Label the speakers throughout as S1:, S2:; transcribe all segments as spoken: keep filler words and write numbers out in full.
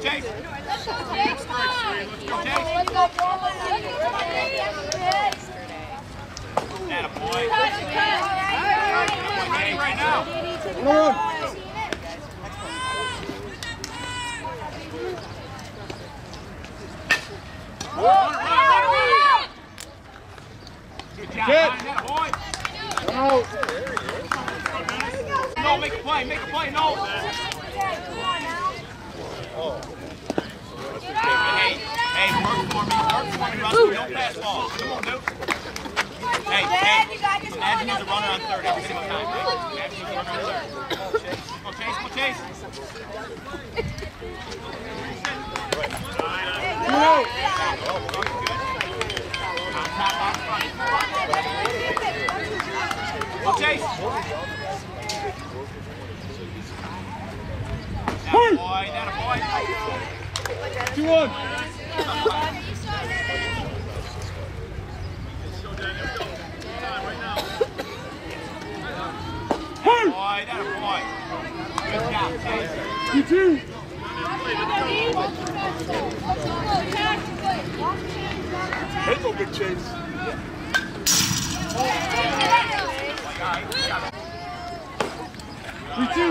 S1: Chase.
S2: Let's go, Chase.
S1: Let's go, Chase. That a boy. Ready right now.
S3: Come on.
S1: Good job.
S3: Good.
S1: That boy.
S3: No.
S1: No, make a play. Make a play. No. Hey, hey, work for me. Work for me, Rusty. Don't pass ball. Come on, dude. Hey, hey. Imagine he's a runner on third every single time, right? Imagine he's a runner on third. Come on, Chase. Come on, Chase.
S3: No.
S1: Go, Chase. That a boy. That a boy.
S3: Two one.
S1: Boy, that a boy. Good job, Chase.
S3: You too.
S4: Hey, go big Chase.
S3: You too.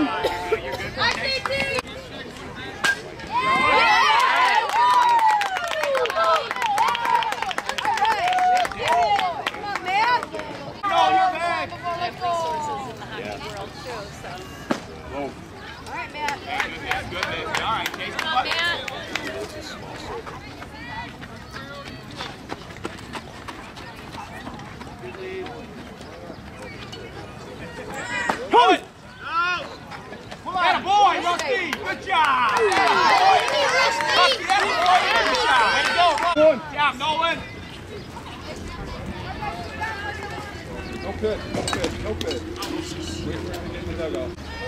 S3: No good, no good, no good. Wait, in the dugout.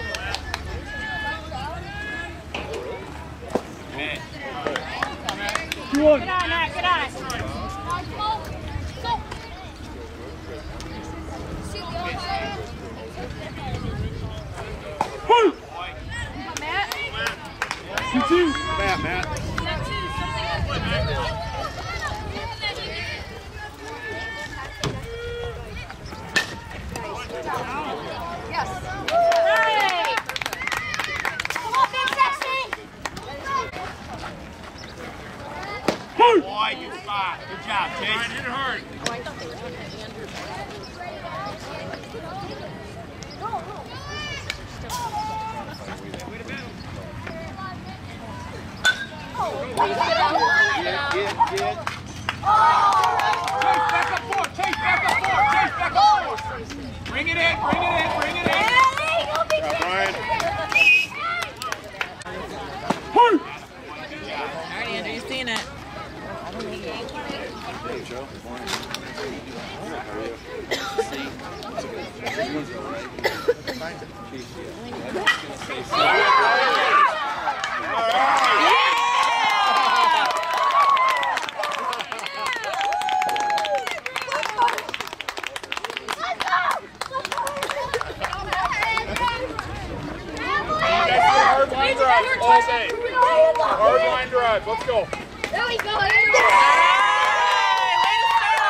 S3: Two one.
S2: Get on that, get on. Matt.
S3: Two two.
S4: Matt, Matt.
S2: Yes. Hey. Come on, big sexy.
S1: Boy, you spot. Good job, Chase.
S4: Hit it hard.
S2: Oh, I thought they were doing Andrew.
S4: Get, get, get.
S1: Chase back up four. Chase back up four. Chase back up four. Bring it in. Bring it in. Bring it in.
S4: Yeah, Brian.
S5: All right, Andrew, you've seen it.
S4: Hey, Joe. Good morning. How are you? Hard line drive all day. Hard line drive. Let's go.
S2: There we go.
S5: Hey, way to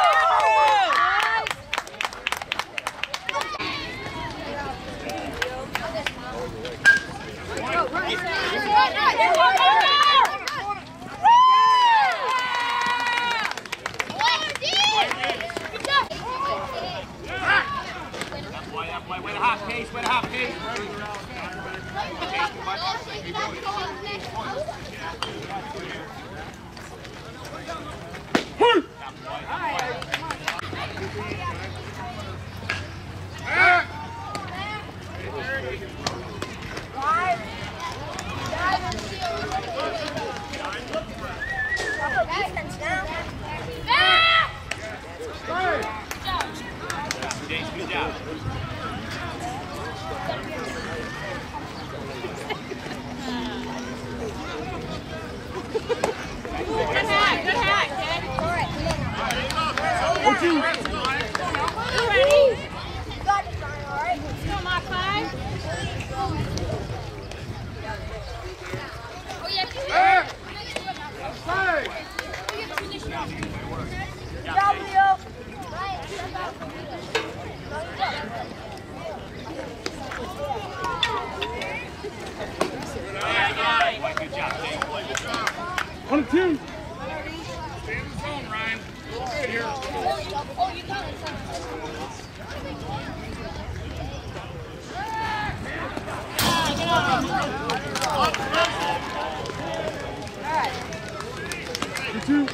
S1: Way to hop, Case. Way to hop, Case. James, good job.
S2: Good hack, good hack, kid. All right.
S5: On the two.
S4: Stay in the zone, Ryan. Good here.
S2: Oh, you got it.
S5: The two.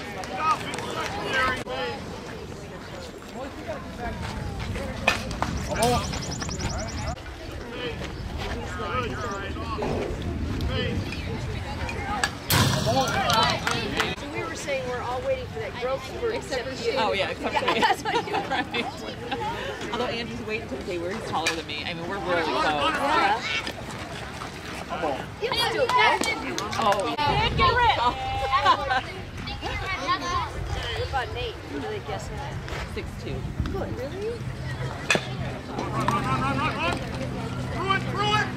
S6: So we were saying we're all waiting for that growth spurt except for you.
S7: Oh yeah, except for
S6: Yeah,
S7: me.
S6: that's what you
S7: Right. Although Andrew's waiting until the day where he's taller than me. I mean, we're really close.
S6: Yeah.
S2: You can do that.
S7: Oh.
S2: Get rid.
S6: What about Nate? What do they guess him at?
S7: six two.
S6: Good, really?
S4: Run, run, run, run, run, run. Through it, through it.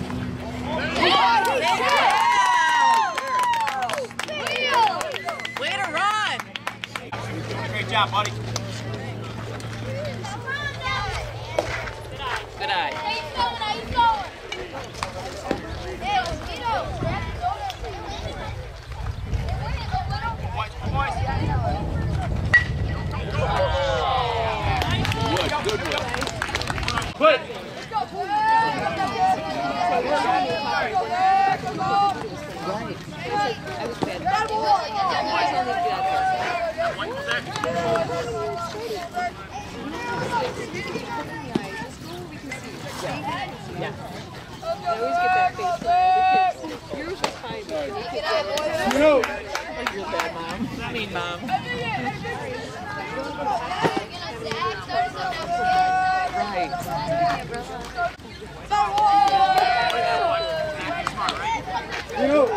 S7: Way to run!
S1: Great job, buddy.
S7: Good eye.
S2: He's going, he's going. Hey, Mosquito.
S1: Boys, boys.
S3: Good, good one.
S5: Put.
S7: I was bad. Yeah.
S6: I always get that face when the kids. Yours was fine, but the kids.
S5: You know.
S7: Like your bad mom. Mean mom. Right.
S5: You know.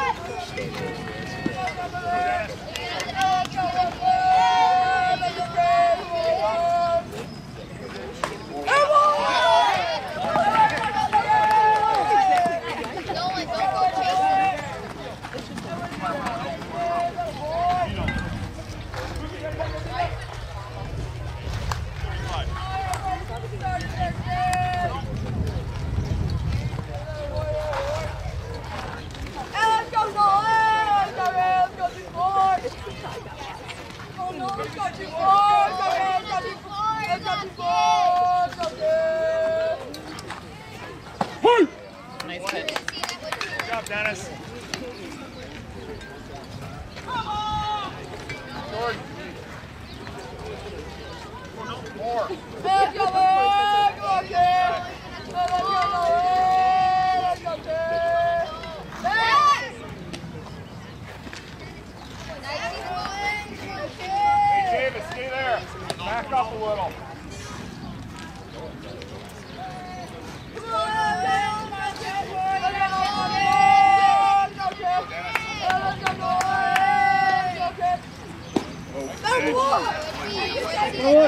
S7: Nice pitch.
S4: Good job, Dennis. Jordan. More. Hey, David, stay there. Back up a little.
S5: Good.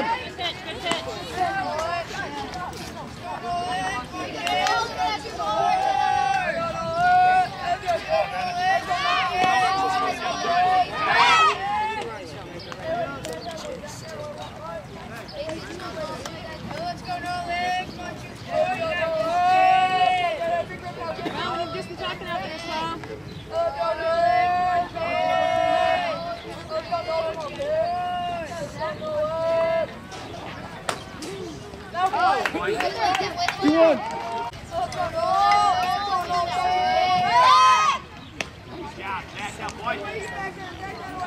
S5: Two one.
S1: Yeah, back up, boys.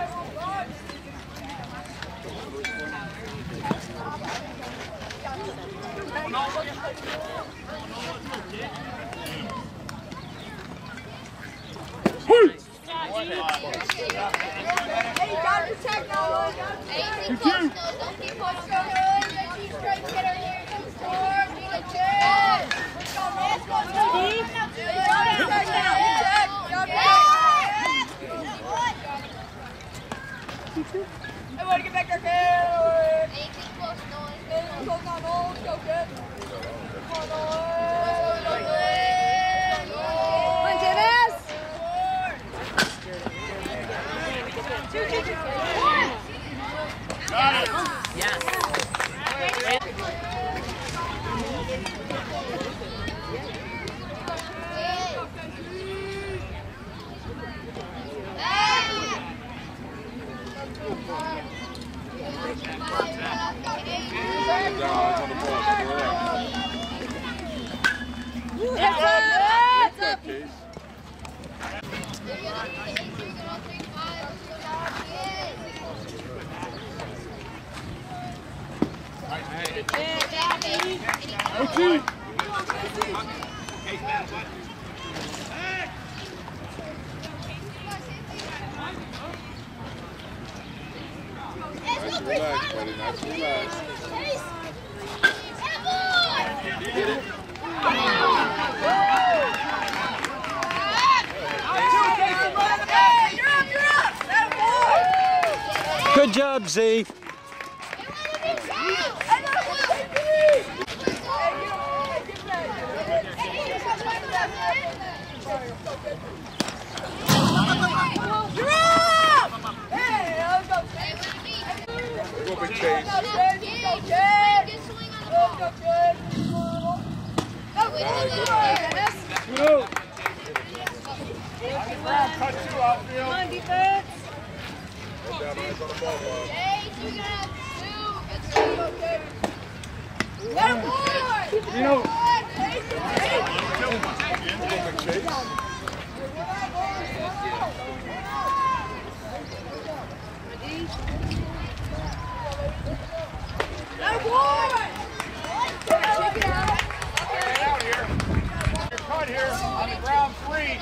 S2: Everybody get back there, kid! Let's go, kid! Come on, Dennis!
S4: Got it.
S7: Yes.
S3: relax, buddy. Nice and relax. Get it?
S5: Good job, Z.
S3: Go big chase.
S4: Go. Cut two outfield.
S6: Come on, defense.
S3: Hold down, eyes on the ball, Bob.
S4: You know.
S3: Go big chase.
S4: Out here. You're cut here on the ground three.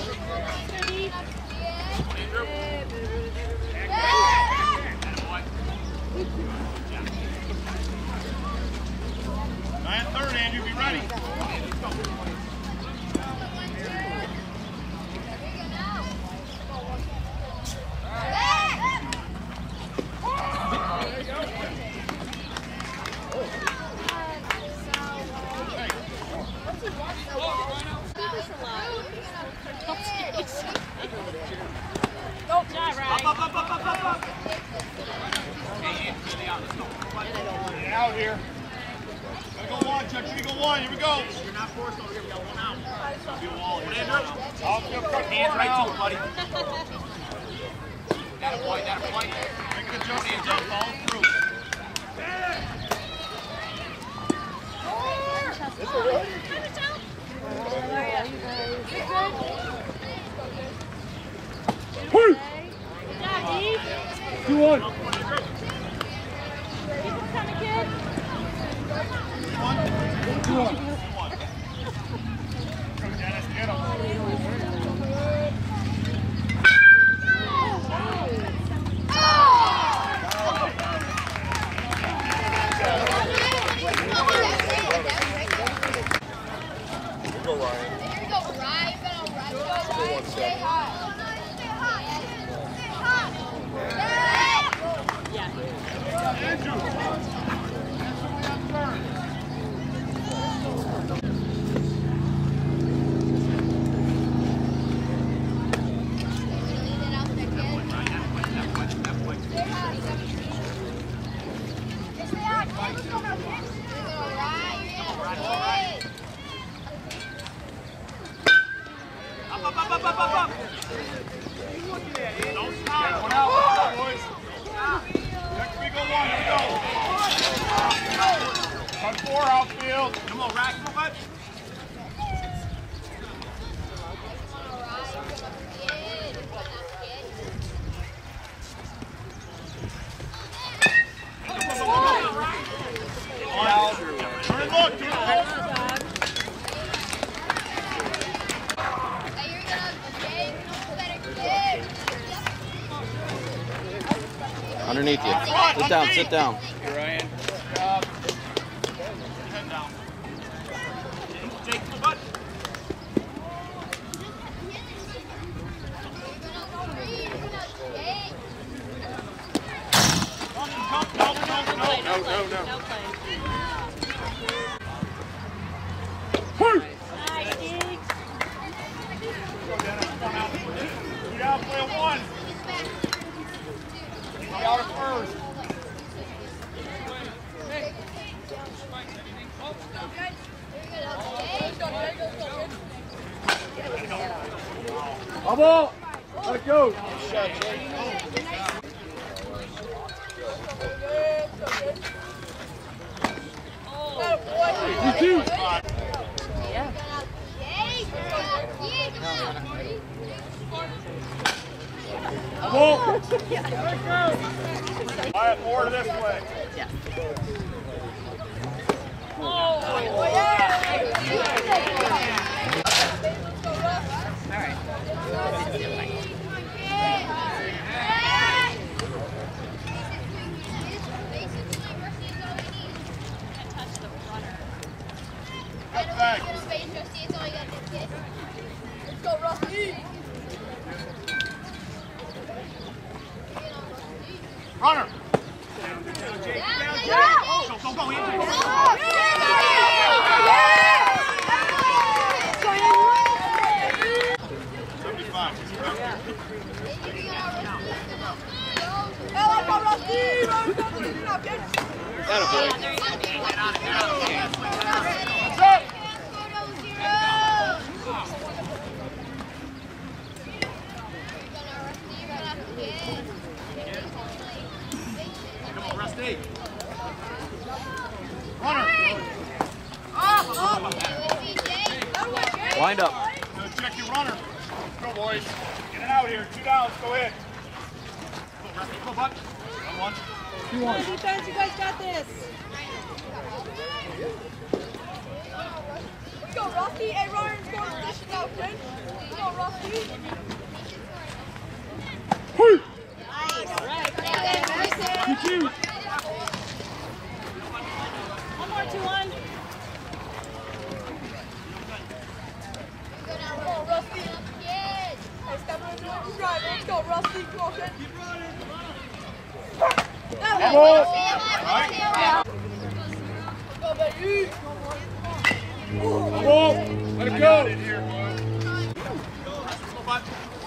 S1: Nine third, Andrew, be ready.
S4: Out here.
S1: Gotta go one, Chuck. You go one. Here we go. You're not forced over here. We got one out. Be a wall. Andrew.
S4: Outfield cut
S1: Hands
S4: four
S1: right
S4: now.
S1: to it, buddy. Got a point. Got a point. Make a good jump. Hands up. Follow through.
S5: Two one.
S1: Two one.
S4: Dennis, get him.
S3: Go, Ryan.
S2: Here we go, Ryan.
S3: Go one
S2: Stay
S3: seven.
S2: hot. Stay hot. Stay hot.
S1: Up, up, up, up, up, up, up. Don't stop.
S4: One out, boys. Next we go one. Here we go. Cut four outfield.
S1: Come on, Rack. Come on, bud. Turn and look. Turn and look.
S5: Underneath you. Sit down, sit down.
S4: Here, Ryan. Good job.
S1: Head down. Jake, come on, bud. Come, come, come, come, come.
S3: No, no, no.
S4: Two outfield one. Be out at first.
S5: Bravo! Let it go. You too.
S4: Whoa. Quiet, more to this way.
S1: Runner. Go, go, go, Andrew. Come on, Rusty. Runner.
S5: Wind up.
S1: Go check your runner. Go, boys. Get it out here. Two downs. Go ahead. Go, Rusty. Go, Buck. One, one.
S3: Two on.
S6: Defense, you guys got this. Go, Rusty. Hey, Ryan's going to position now, French. Go, Rusty.
S3: Hey!
S6: All right.
S3: Good you.
S6: One more, two, one. Go, Rusty. Hey, step into it. Who's right? Let's go, Rusty. Come on, French.
S3: Come on.
S6: Go, baby.
S3: Come on. Let it go.
S1: Go, Buck.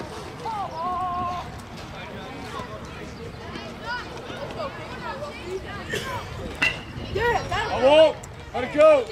S6: Yeah, that
S3: Come on. Let it go.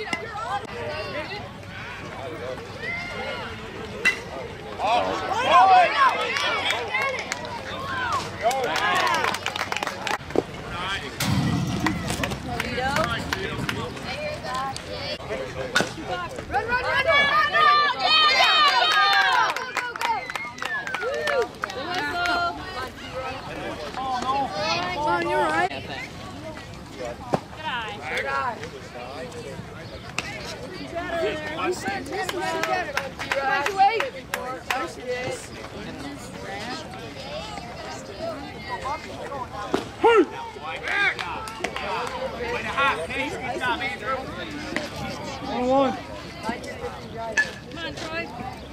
S2: Run, run, run, run, run, run! Yeah! Go, go, go!
S6: Come on, you're right.
S3: Hey!
S1: Way to hop, Case. Good job, Andrew.
S3: One one.
S6: Come on, Troy.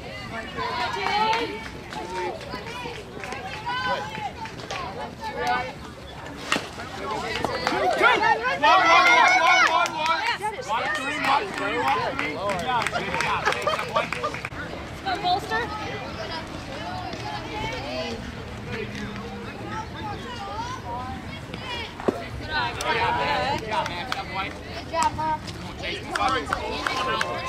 S1: One, one, one, one, one. One, three, one, three, one, three. Good job, good job. Take that one.
S6: Come on, Bolster.
S1: Good job, man. Good job, White.
S2: Good job, Mom.
S1: Chase the ball.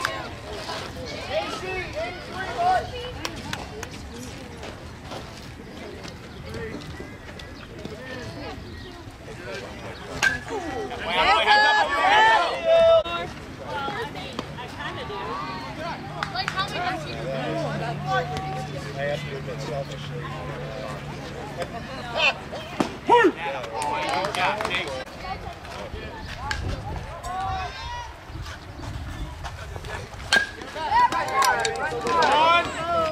S1: Way out, way, heads up, over there, heads up.
S6: Well, I mean, I kind of do.
S2: Like, how many
S3: I have to admit selfishly.
S1: Good job, Chase. One.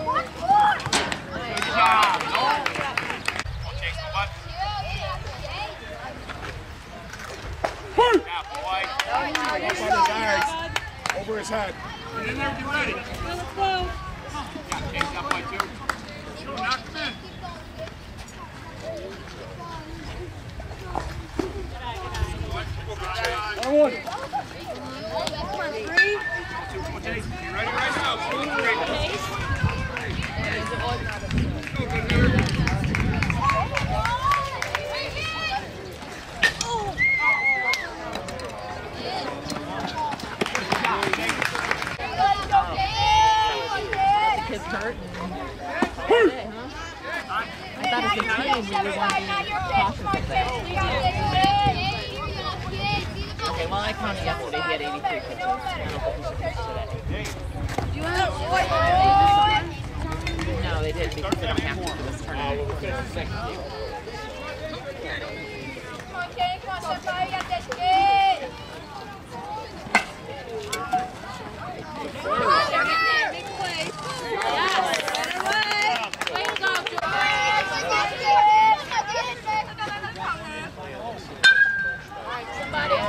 S1: Good job. No. Come on, Chase, go, bud.
S3: Hey!
S1: Good job, boy.
S3: Up on his eyes. Over his head.
S1: Get in there when you're ready.
S6: Let's go.
S1: Good job, Chase, got White, too. Go, knock him in.
S3: One one.
S6: Three.
S1: Come on, Chase. You ready right now? Two, three.
S7: Kids hurt.
S3: Hey!
S7: I thought as a team we would want to be cautious of that. Okay, well I counted yesterday. He had eighty-three pitches. I don't think he should pitch today. No, they did because they don't have to for this tournament.
S2: Come on, Kenny. Come on, Senpai. You got this, kid.
S6: Big play. Yes. Better way. Way to go,
S2: Somebody.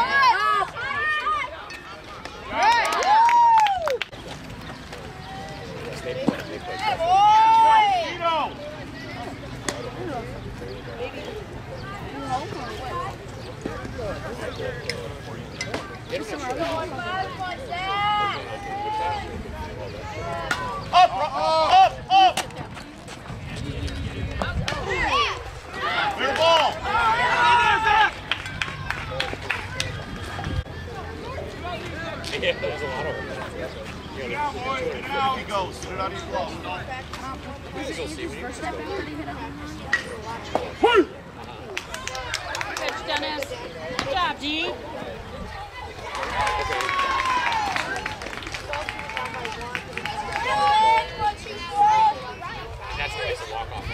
S2: Hey, boy!
S1: Up, up, up! Clear ball!
S4: Yeah, there's a lot of them.
S1: Get out, boys. Get out. He goes. Get it out of your glove.
S2: Pitch, Dennis. Good job, D.
S4: That's a nice walk off.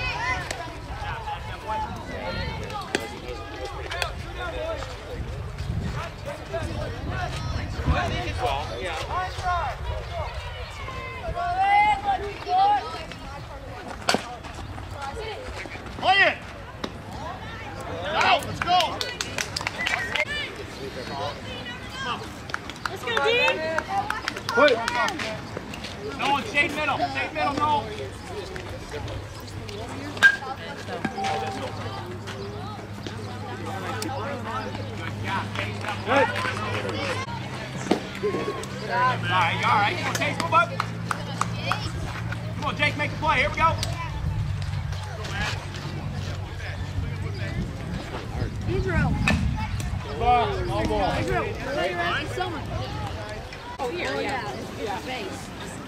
S4: Well, yeah.
S1: Play it! Out, let's go!
S2: Let's go, D.
S3: Wait.
S1: No, it's shade middle. Shade middle, no.
S3: Hey.
S1: All right, all right. Come on, Chase, move up. Come on, Jake, make the play. Here we go.
S2: Israel.
S3: Box, all ball.
S2: Israel, tell your ass to someone. Oh, here, yeah. Yeah. Face.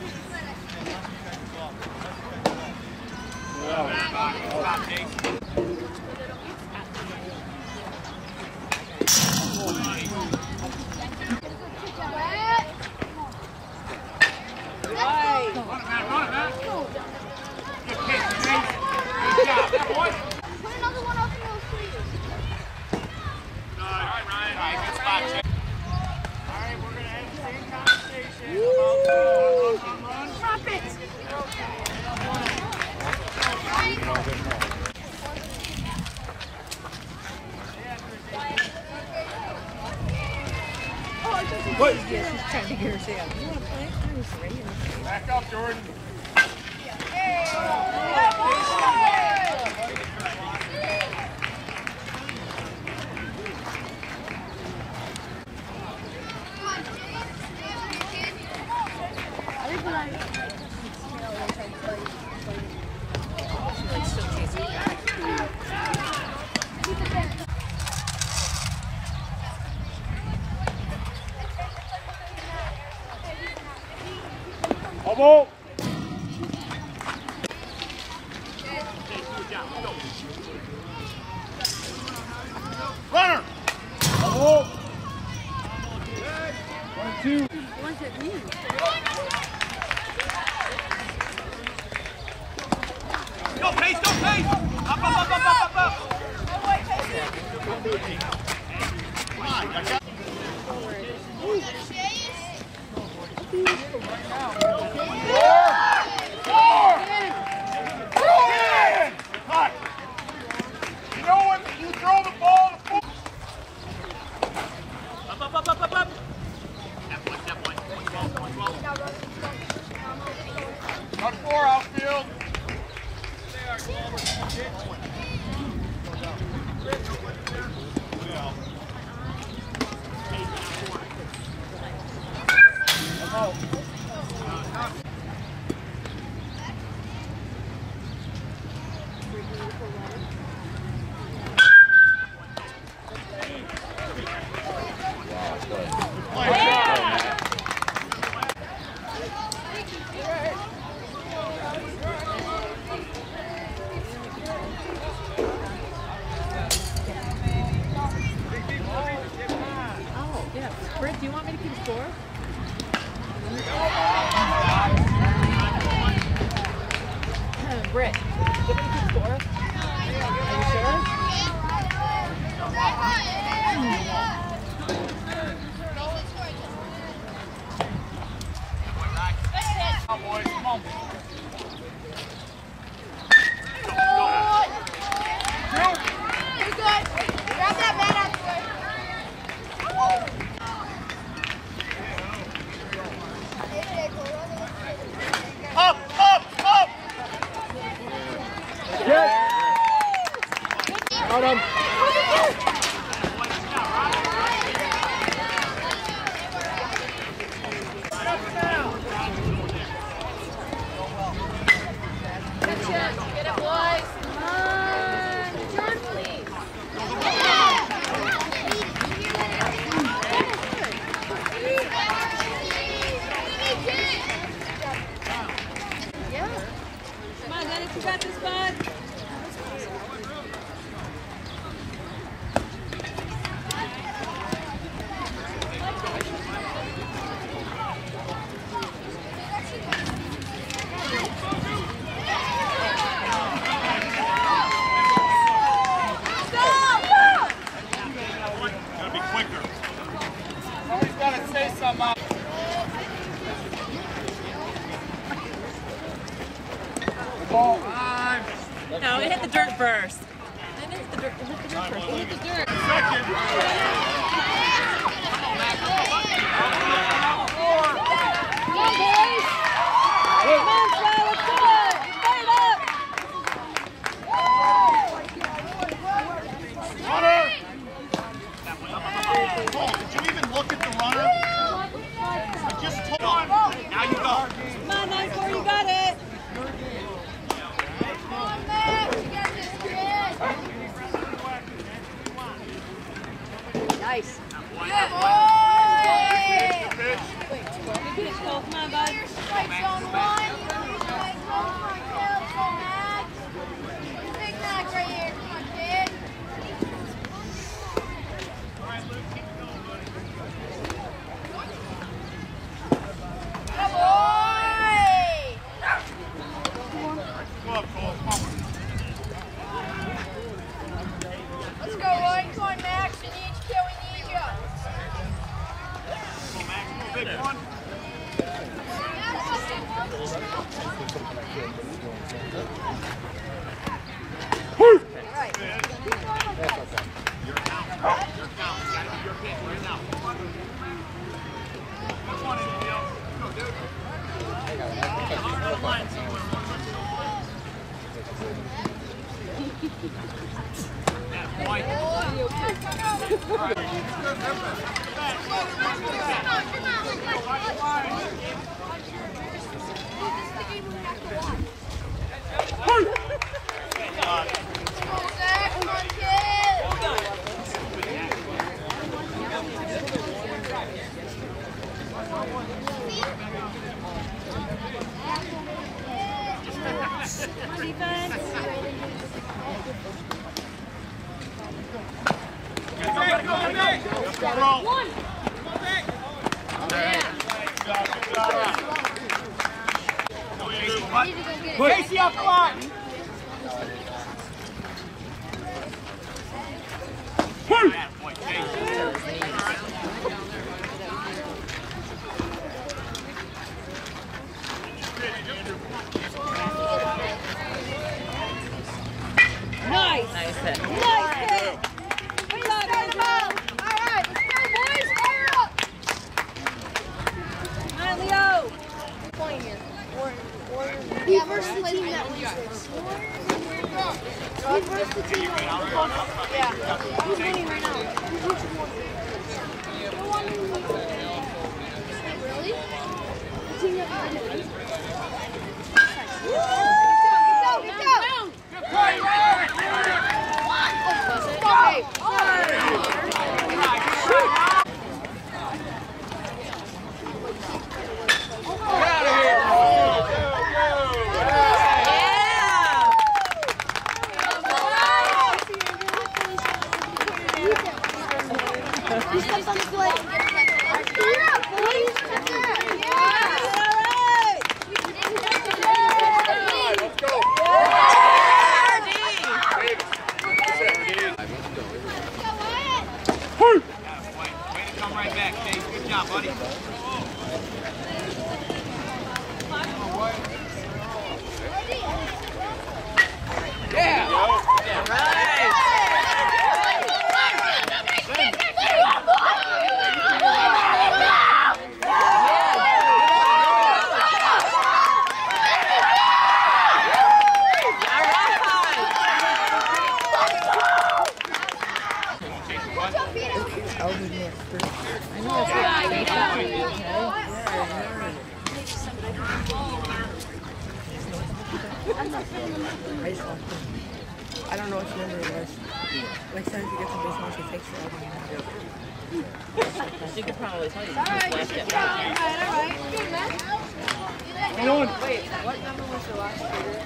S1: Stop, Jake. Run it, man, run it, man. Good kick, Jake. Good job, that boy.
S2: Put another one up in those sleeves.
S1: All right, Ryan. All right, good spot, Jake. All right, we're going to have the same conversation about run, run, run.
S2: Drop it.
S3: Wait.
S6: Yes, he's trying to get her say, you want to play? I was ready.
S4: Back up, Jordan.
S3: Ball.
S1: Runner!
S3: Ball. One, two.
S6: One's at me.
S1: Go, Pace, go, Pace! Up, up, up, up, up, up, up! Come on, I got
S4: You know when you throw the ball to foot.
S1: up, up, up, up, up, up! That point, that point. twelve, twelve, twelve.
S4: Cut four, outfield.
S6: Oh, yeah. Britt, do you want me to keep score? Britt, do you want me to keep score? Are you sure?
S1: Come on, boys, come on.
S2: You're good. Grab that bat out the way.
S1: Up, up, up!
S3: Got him.
S2: Get it, boys. Come on. Turn, please. Yeah.
S6: Come on, Dennis, you got this, bud.
S7: No, it hit the dirt first. It hit the dirt, it hit the dirt first. It hit the dirt.
S2: Come on, boys. Come on, Sly, let's do it. Fight it up.
S1: Runner! Cole, did you even look at the runner? I just told on. Now you go.
S6: Come on, nine four, you got it.
S2: Come on, Max. You got this, kid. Nice. Good boy.
S6: Good pitch, Cole. Come on, bud.
S2: Strike zone one. Strike zone one. Let's go, Max. Big Max right here. Come on, kid. Good boy.
S1: Go up, Cole. Come on.
S2: Let's go, Roy. Come on, Max. We need you, kid. We need you.
S1: Come on, Max. Go big one.
S5: Casey up front.
S6: Nice.
S7: Nice hit.
S6: Nice hit. Good job, Andrew.
S2: All right, let's go, boys. Fire up.
S6: Come on, Leo.
S2: Point here. He versus the team that wins this. He versus the team that wins this. Yeah. Who's winning right now? Really? The team that wins this. Go, go, go! He steps on the plate. Fire up, boys. Yeah. All right.
S6: I don't know which number it was. Next time if you get some baseball, she takes it.
S7: She could probably tell you.
S2: All right, all right, all right. Good, man.
S3: Come on.
S6: Wait, what number was the last shooter?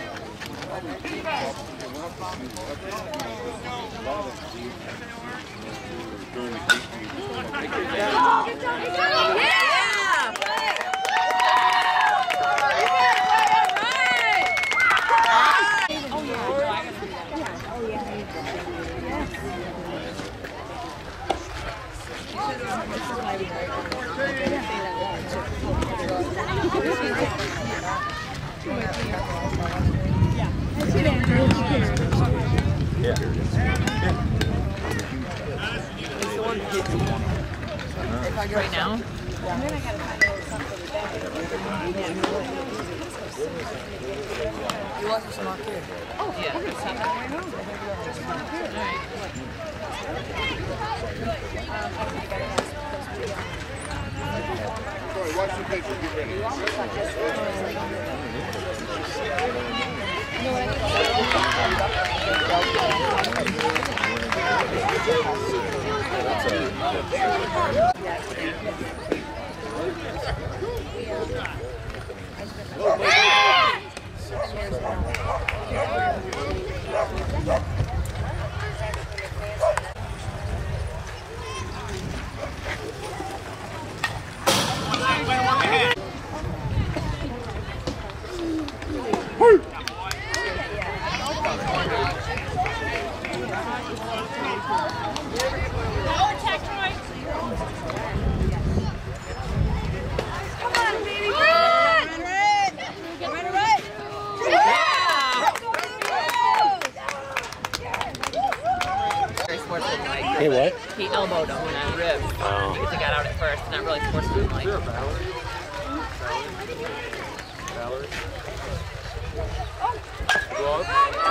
S7: Right now?
S2: And then I gotta find out something bad.
S6: He was a smart kid.
S7: Oh, yeah. Okay.
S3: Sorry, watch the picture. Get ready.
S5: Hey, what?
S7: He elbowed him and I ripped. Oh. Because he got out at first, not really sportsmanlike.
S3: Sure, Valerie. Valerie. Valerie.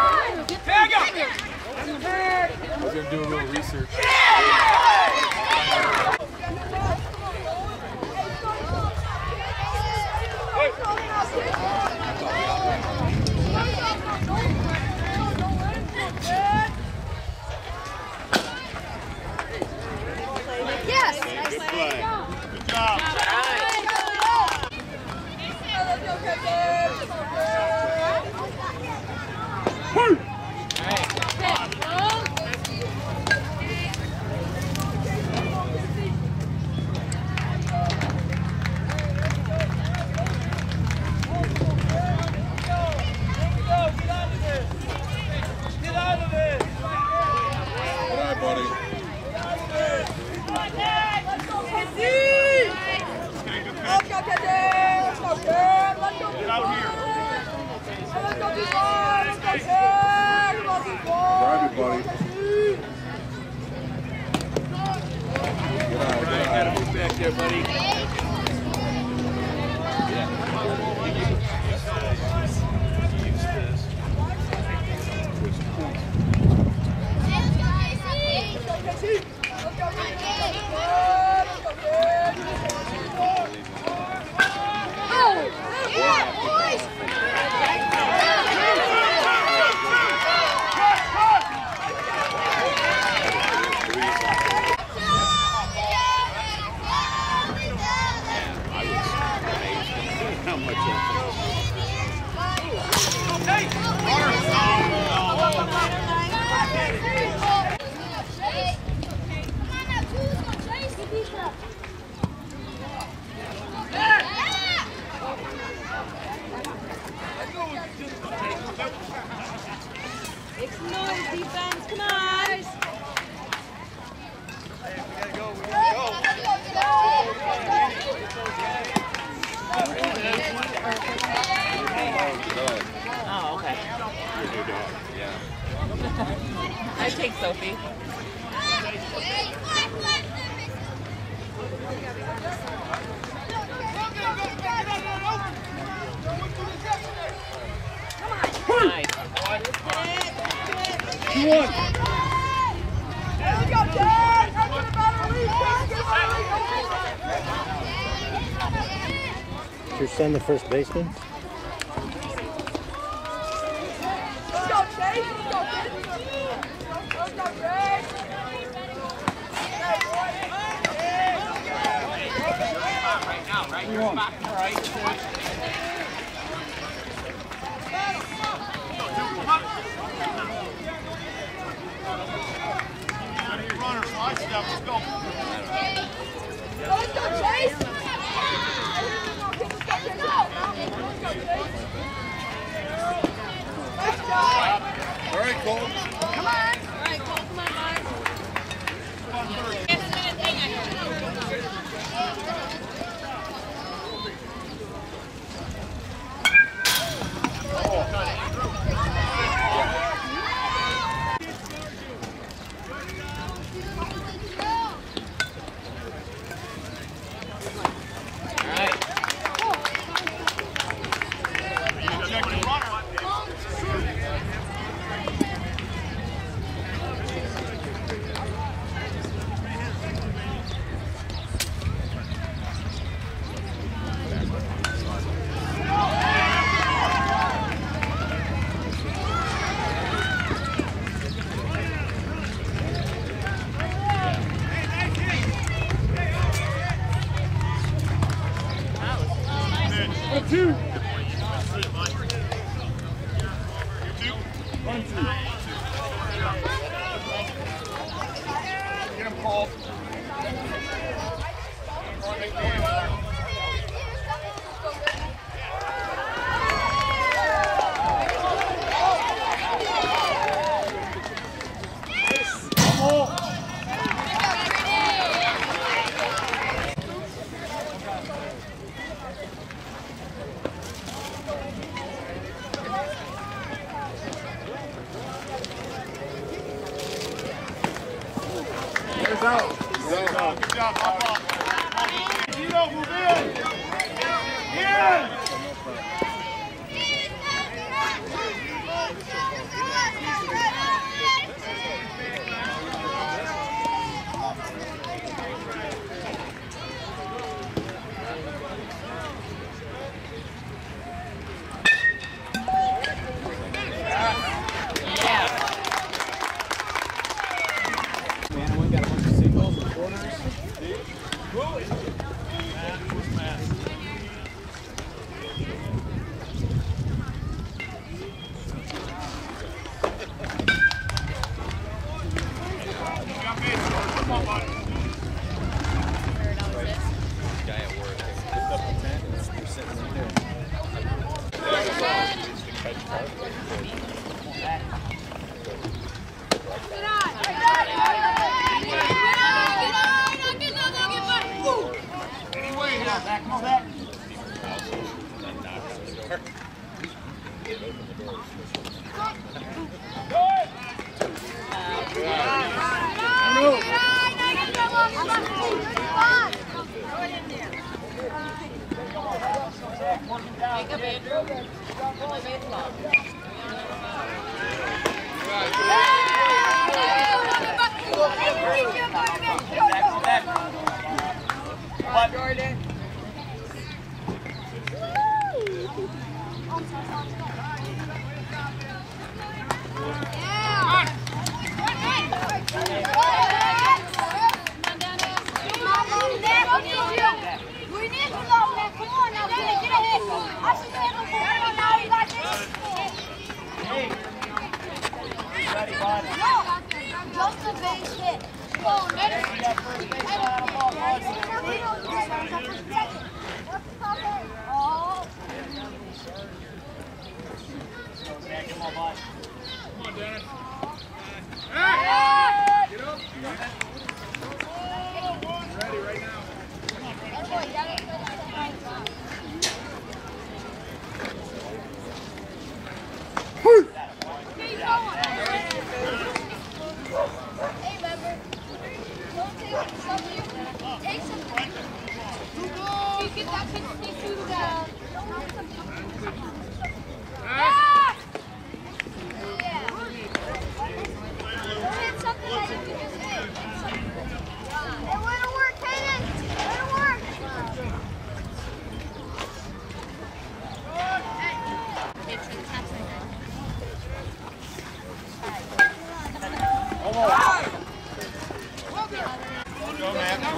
S3: I was going to do a little research.
S2: Yes!
S1: Good play. Good job.
S7: Oh, okay.
S1: Yeah.
S7: I take Sophie. Nice.
S3: Two one.
S5: Is your son the first baseman?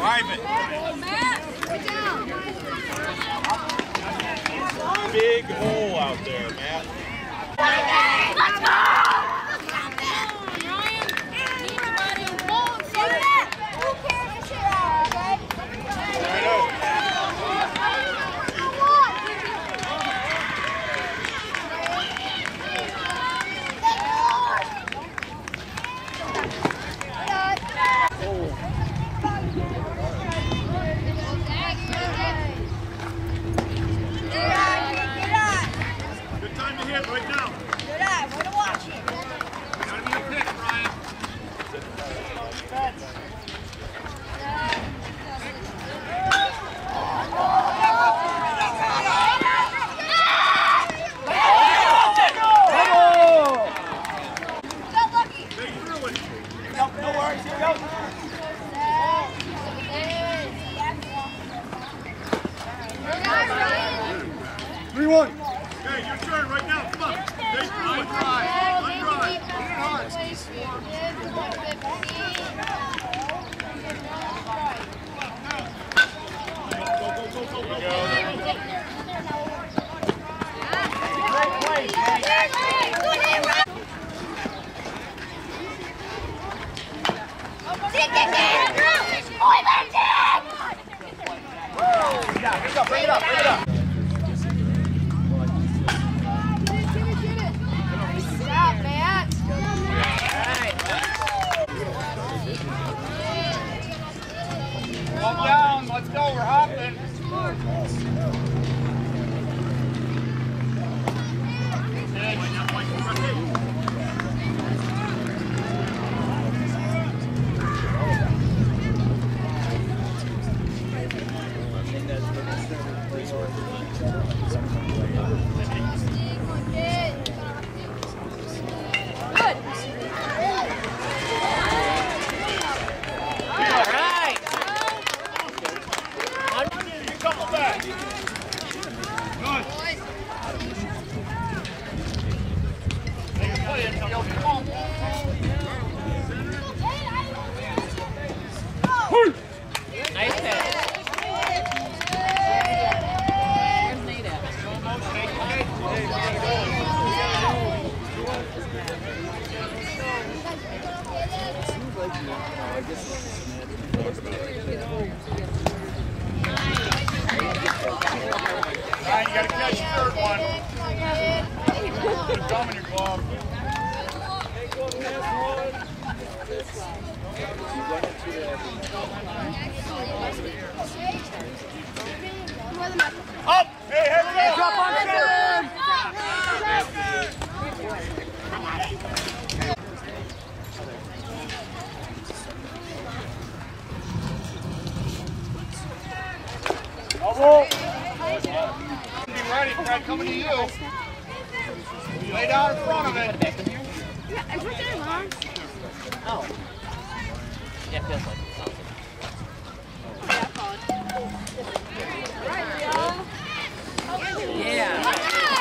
S1: Drive it.
S4: Big hole out there, Matt.
S2: Let's go!
S3: three one.
S1: Okay, your turn right now. Come on. Stay through it. Drive. Undrive. Go, go, go, go, go.
S3: Yeah, bring it up, bring it up, bring it up.
S4: Calm down, let's go, we're hopping. Ryan, you gotta catch the third one. Put a gum in your glove. Up! Hey, here we go! Drop on seven! Elbow! Be ready, Fred, coming to you. Lay down in front of it.
S2: Yeah, I put that on.
S7: Oh. Yeah, it feels like it sounds like Yeah.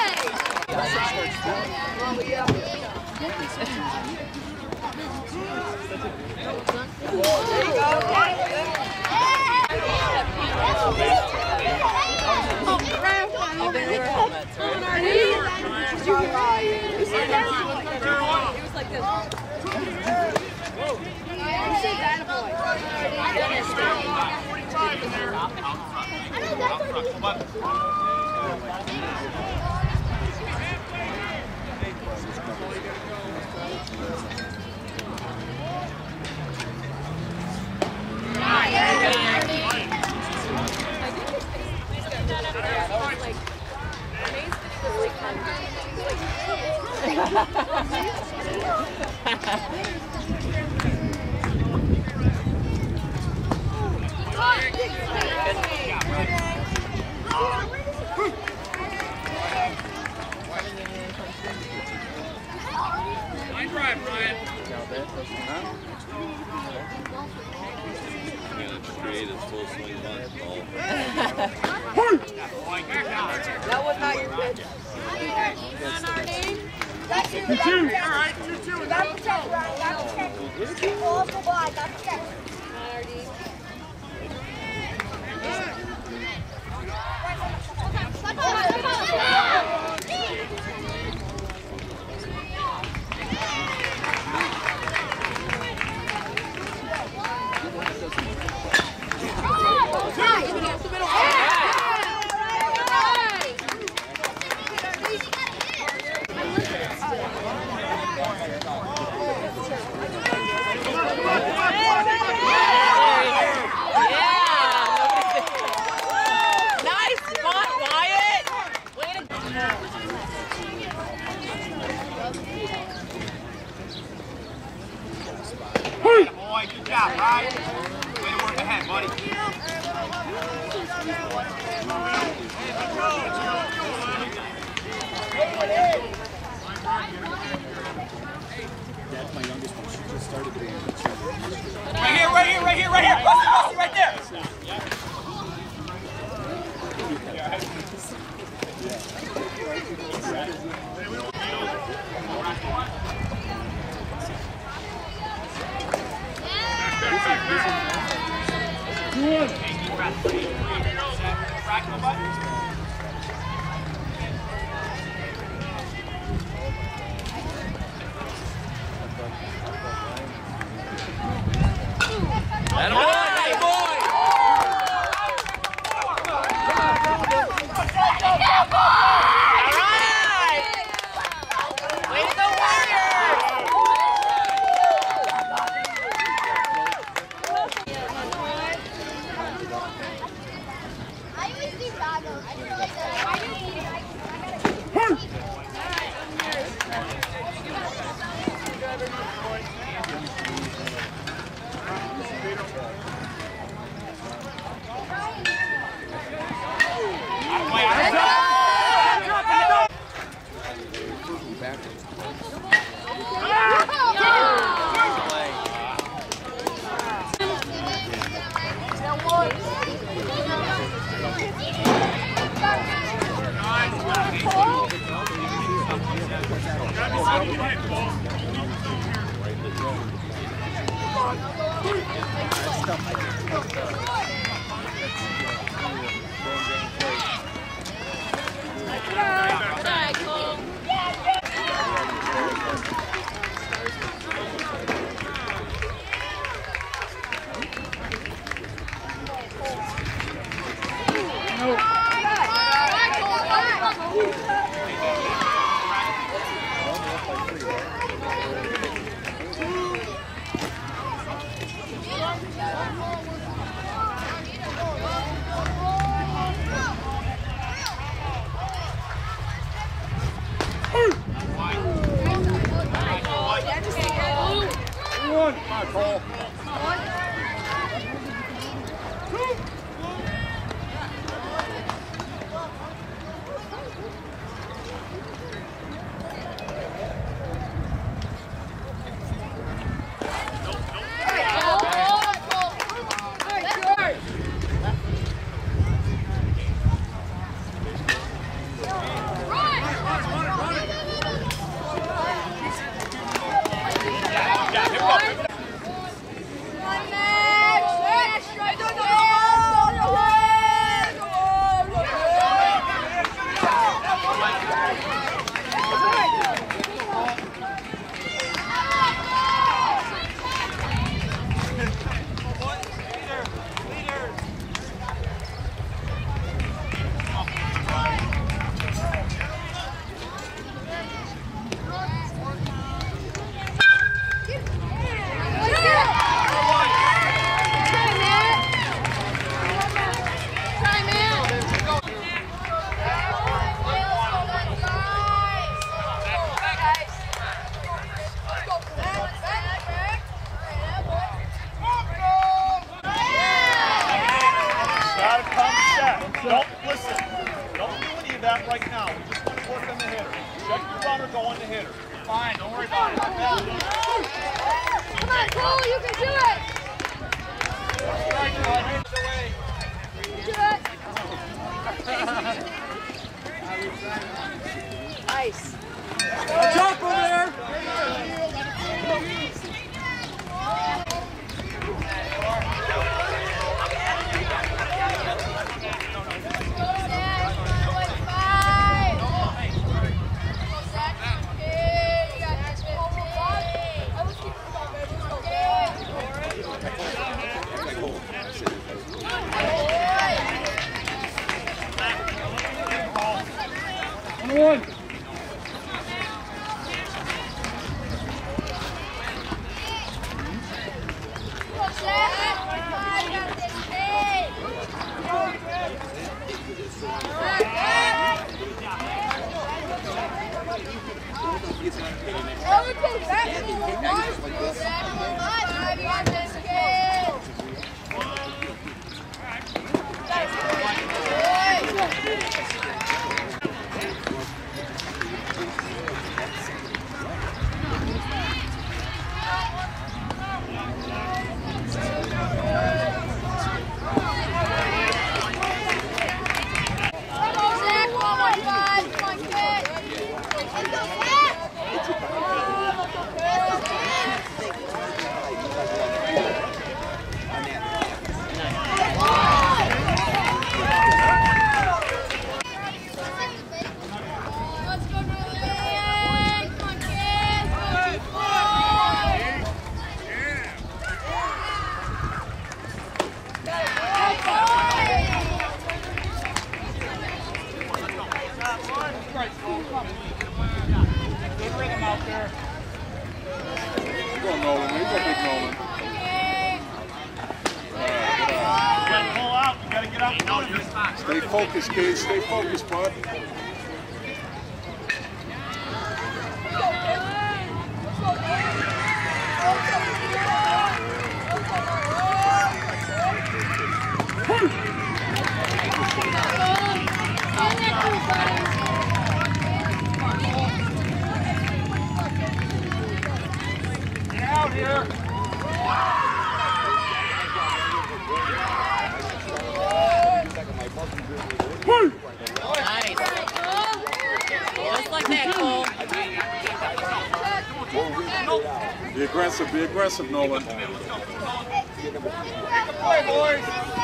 S1: Line drive, Brian.
S8: Create a full swing bunt ball.
S6: That was not your pitch.
S2: That's two, that's two. All right, two, two. That's the check, Ryan. That's the check. Off the line, that's the check.
S1: Good job, right? Way to work ahead, buddy.
S3: That's my youngest one. She just started being a cheerleader.
S1: Right here, right here, right here, right here. Rusty, Rusty, right there.
S4: Don't listen. Don't do any of that right now. We just want to work on the hitter. Check your runner, go on the hitter. Fine, don't worry about it.
S2: Come on, Cole, you can do it. Do it. Nice.
S3: Jump over there! Stay focused, kids. Stay focused, bud.
S4: Get out here.
S7: Nice. Just like that, Cole.
S3: Be aggressive. Be aggressive, Nolan.
S4: Play, boys.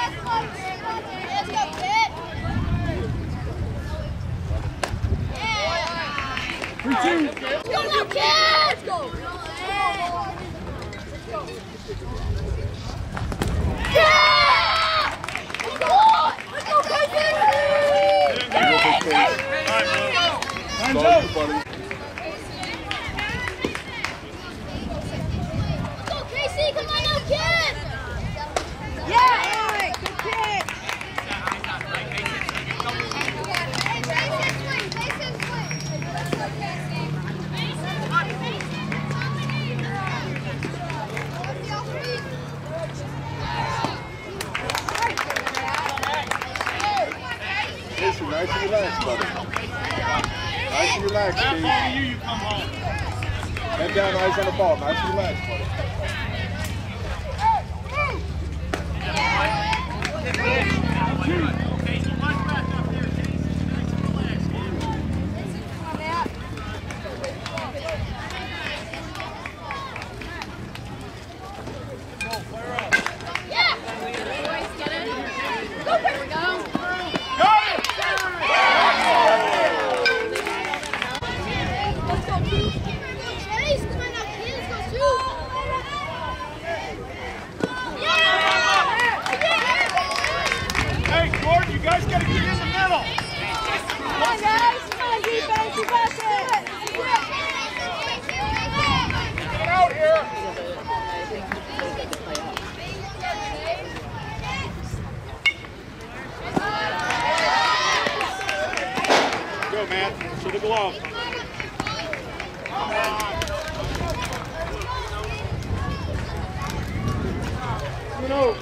S3: three two.
S2: Let's go now, kids! Go! Yeah! Let's go! Let's go, Casey!
S3: Time's out, buddy.
S2: Let's go, Casey! Come on now, kids! Yeah! Eric, good kick! Hey, Mason, swing! Mason, swing! Let's go, Casey!
S3: Listen, nice and relaxed, buddy. Nice and relaxed,
S4: That
S3: Steve.
S4: ball to you, you come home.
S3: Head down, eyes on the ball. Nice and relaxed, buddy.
S4: Hey, Gordon, you guys got to get in the middle.
S2: Come on, guys! Come on, defense! You got it!
S4: Get out here. Go, man. To the glove. You know.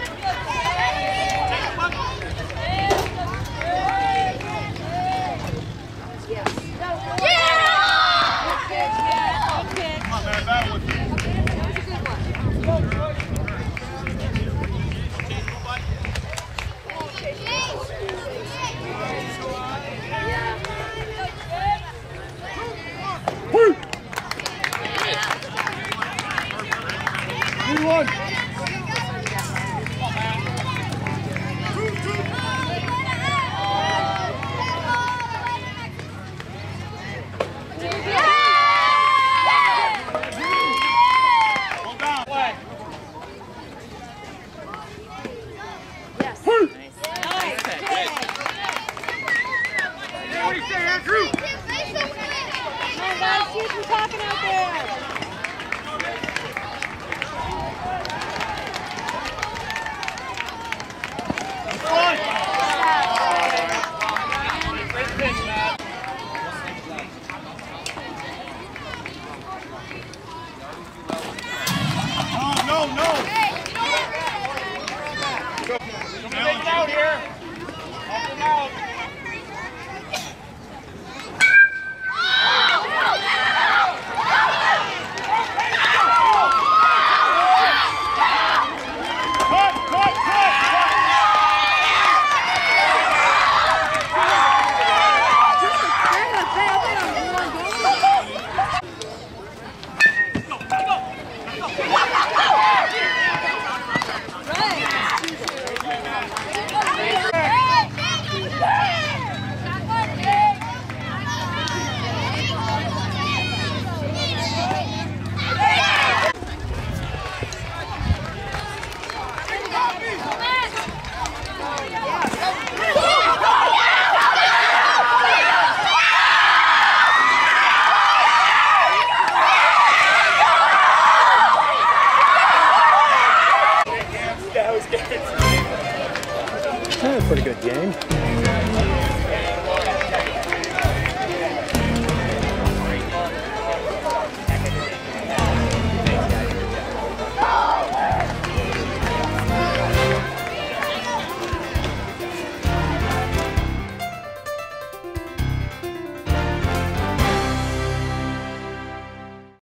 S4: Come on, man. Back with you.
S3: Good one. game.